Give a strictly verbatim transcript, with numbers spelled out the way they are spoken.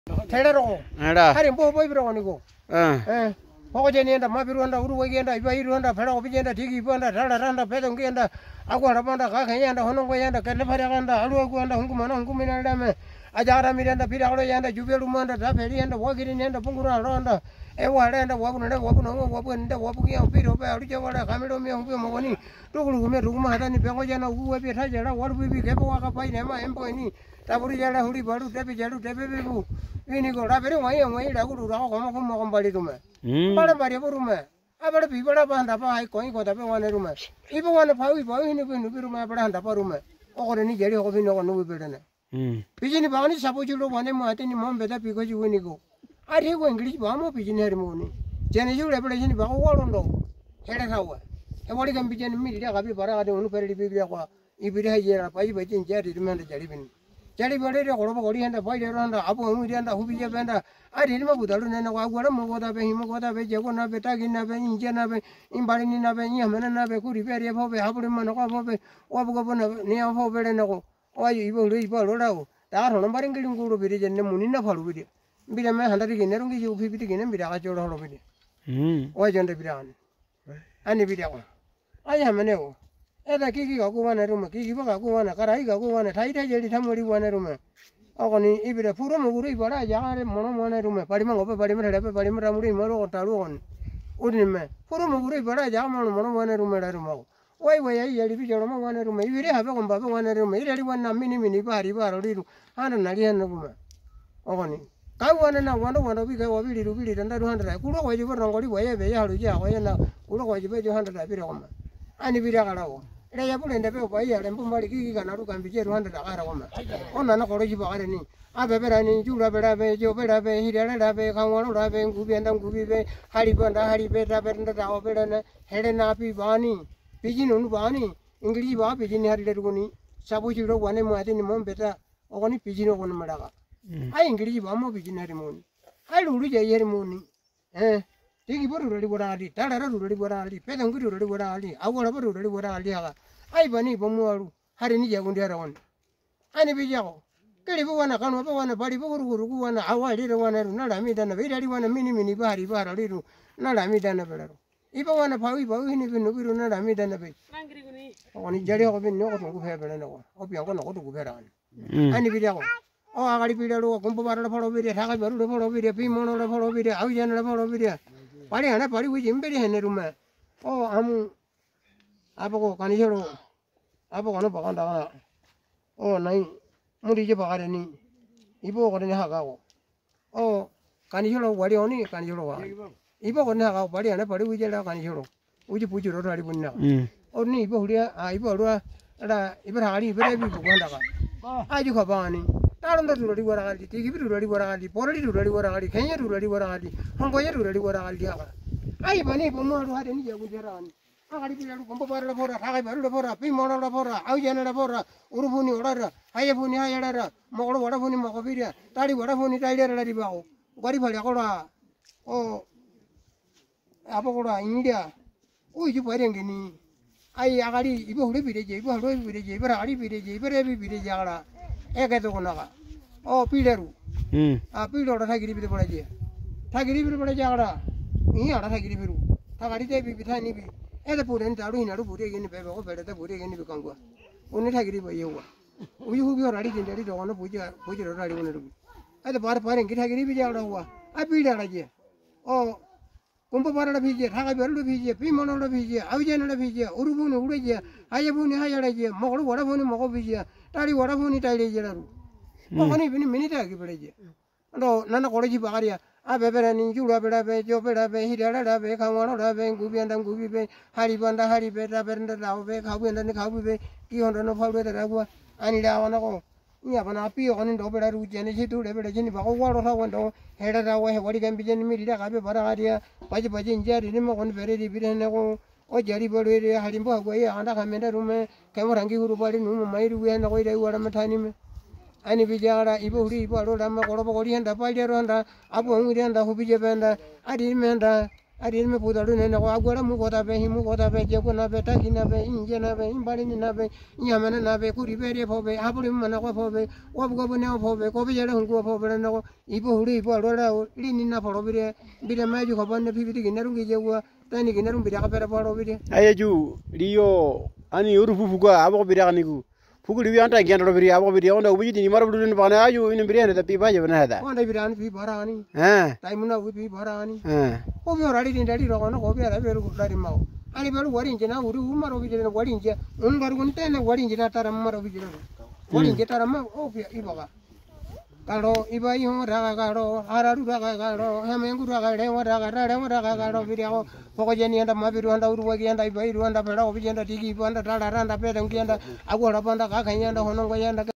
Terero. Ada. Hari mbo boy bro nigo. Ah. Eh. Poko jeni enda mabiru enda uru wegi enda iba iru enda pera obi enda tigi iba enda rara randa pedo ngi enda aku harapa enda kaka enda hono ngo enda kene pare enda alu aku enda hungu mana hungu mina enda me ajara mi enda pira olo enda jubelu manda da peri enda wagiri enda pungura ronda e wala enda wabu enda wabu no wabu enda wabu ngi piro pe alu jawala kamero mi hungu mo woni tugulu me ruguma hata ni pengo jana uwe pe tha jara waru bibi kepo waka pai ne ma embo ni taburi jara huli baru tepi jaru tepi bibu ini ko rabere wai wai da guru ra ko mo ko mo bali rume bala bari rume abara bi bala ba handa pa ai koi ko da pe wane rume ibo wane phawi phawi ni ko nu bi rume bala handa pa rume o ko ni jeri ko bi no ko nu bi ne bijini ba ni sapo julo wane mo ate ni mo beda pi ko ji woni ko ari ko english ba mo bijini her mo ni jeni jule bala jini ba ko walo ndo hele thawa e wali kam bijini mi ri ga bi bara ga de onu pere bi bi ko ibiri ha jera pa ji ba jin jeri rume nda jari bin Jadi boleh dia kalau boleh anda boleh anda abu kamu dia anda hubi je anda ada lima budalu nene kau gua mau kau tapi himu kau tapi jago nabe tagi nabe inje nabe imbali ni nabe ni mana nabe kuri peri apa be hapu lima nak apa be abu kau nabe ni apa be le nak oh ibu lu ibu lu dah dah orang barang kirim kuru beri jenne muni na falu beri beri me handari kini rungi ju hubi beri kini beri agak jodoh halu beri oh jende beri an ani beri aku ayah mana aku Eda kiki kaku wana rumah, kiki pa kaku wana, karai kaku wana, thai thai jadi thamuri wana rumah. Aku ni ibida pura muguri ibada jangan mono wana rumah. Parima ngope parima thada pe parima ramuri maro kotaru on. Udin me pura muguri ibada jangan mono mono wana rumah dah rumah. Wai wai ai jadi pi joro mo wana rumah. Ibida apa kompa apa wana rumah. Ibida di wana mini mini pa hari pa hari ru. Hana nari hana rumah. Aku ni kau wana na wana wana pi kau pi liru pi liru tanda ruhan dah. Kulo kau jibat rangkoli waya waya halu jah waya na kulo kau jibat johan dah pi rakoma. Ani bida kalau. Ida ya pun enda pe opai ya lempu mari kiki kana ru kan bije ruanda da kara koma ona na koro jiba kare ni abe bera ni jura bera be jo bera be hidara da be kangwaro da be ngubi anda ngubi be hari banda hari be da be nda da obera na hede na pi bani biji nu bani ingli ba biji ni hari leru ni sabu jiro wane mo ati ni mo beta ogoni biji no kono madaga ai ingli ba mo biji na ri mo ni ai lulu je yeri mo ni eh Tiki baru rudi boran ali, tada rudi boran ali, pedang guru rudi boran ali, awal baru rudi boran ali aga. Ai bani pemuaru, hari ni jago dia rawan. Ani bijako. Kali bukan kan apa wana bari buru guru wana awal dia wana ru, nada mi dana beri wana mini mini bahari bahari liru, nada mi dana belaru. Ipa wana pawi pawi ni pinu biru nada mi dana be. Oh ni jadi aku pinu aku tunggu fair belana aku, aku yang aku nak tunggu fairan. Ani bijako. Oh agari pidaru, kumpu baru follow video, thagai baru follow video, pimono follow video, awijan follow video. Pari ana pari wiji imberi hene rumah. Oh amu apa ko kanijero apa kono bakan dah. Oh nai muri je bakar ni ibu kono ni haka ko. Oh kanijero wari oni kanijero wa. Ibu kono haka pari ana pari wiji la kanijero. Wiji puji ro hari punna. Oh ni ibu huria ah ibu huria ada ibu hari ibu lebi bukan dah. Aju kabani. Tarum dah turun di luar kali, tiga biru turun di luar kali, polri turun di luar kali, kenya turun di luar kali, hongkonya turun di luar kali dia kan. Ayo bani pemua tu hari ni jago jaran. Agari pilaru kompo baru lapora, thagai baru lapora, pimono lapora, awijan lapora, urupuni orara, haya puni haya lara, mokolo wara puni mokopiria, tadi wara puni tadi lara di bawah. Gari balik aku lah. Oh apa aku lah ini dia. Oh itu barang gini. Ayo agari ibu hulu pireje, ibu hulu pireje, ibu agari pireje, ibu rebi pireje agara. Eh kata kau nak, oh pilaru, ah pilaru ada thagiri piru pada je, thagiri piru pada je agara, ini ada thagiri piru, thagari je pipi thani pipi, eh tu pura ni taru ini aru pura ini pepe, oh pera tu pura ini bukan gua, unni thagiri bayi huwa, uju hubi orang ini jadi doa na puja puja orang ini unni rubi, eh tu par par ini thagiri piru agara huwa, ah pilaru ada je, oh kumpu par ada piru, thagai baru ada piru, pimono ada piru, awijan ada piru, urupuni ura je, haya puni haya ada je, mokolo wara puni moko piru. Tadi wara puni tadi je lalu. Oh ni ini minit lagi belajar. Ando nana college bagaria. Abe berani jula berabe, jo berabe, hidara berabe, kawan berabe, gubi andam gubi be, hari banda hari be, berabe dah be, kabu andam ni kabu be, kion rano falu dah gua. Ani dah wana ko. Ni apa na api orang ini dah beraru jenis itu dah beraja ni bagai wara orang dah. Heda dah wah wari kan bijan ni dia kabe bagaria. Baca baca injar ini mau kon beri di bidan aku. Oh jadi baru ini hari ini aku ya anda kami dah rumah kamera angki huru balik rumah main rumah nak kau dah orang matani me. Ani bicara ibu huri ibu alu ramah kalau kau dia anda pagi dia anda abu angin dia anda hubi je anda adi me anda ari me puda lu ne na agora mu goda be himu goda be je ko na be ta kina be inje na be imbali ni na be nyama na be kuri be re pho be abuli mana ko pho be wa go bo ne pho be ko be jere hungu pho be na ko ipo huri ipo ro la li ni na pho ro bi bi de ma ju ko ban ne pi bi ki ne ru gi je wa ta ni ki ne ru bi da ka be pho ro bi ayeju riyo ani uru fufu ga abo bi da ni ku fuku ri anta gen ro bi abo bi onda ubi ni maro du ni bana ayu ni bi ne da pi ba je na da onda bi ran pi bara ni eh tai mun na pi bara ni eh ko bi ora ri ni dari ro ko no ko bi ara be ru dari ma ani be ru wari nje na uru maro bi je na wari nje un gar gun te na wari nje na tara maro bi je wari nje tara ma o bi iba ga kalo iba i ho ra ga ro ara ru ra ga ro ha me ngu ra ga re wa ra ga ra re wa ra ga ro bi ro ko ko je ni anda ma bi ru anda uru wa gi anda iba i ru anda pe ra ko bi je anda tigi iba anda ra ra anda pe dang gi anda agora banda ka ka anda hono go anda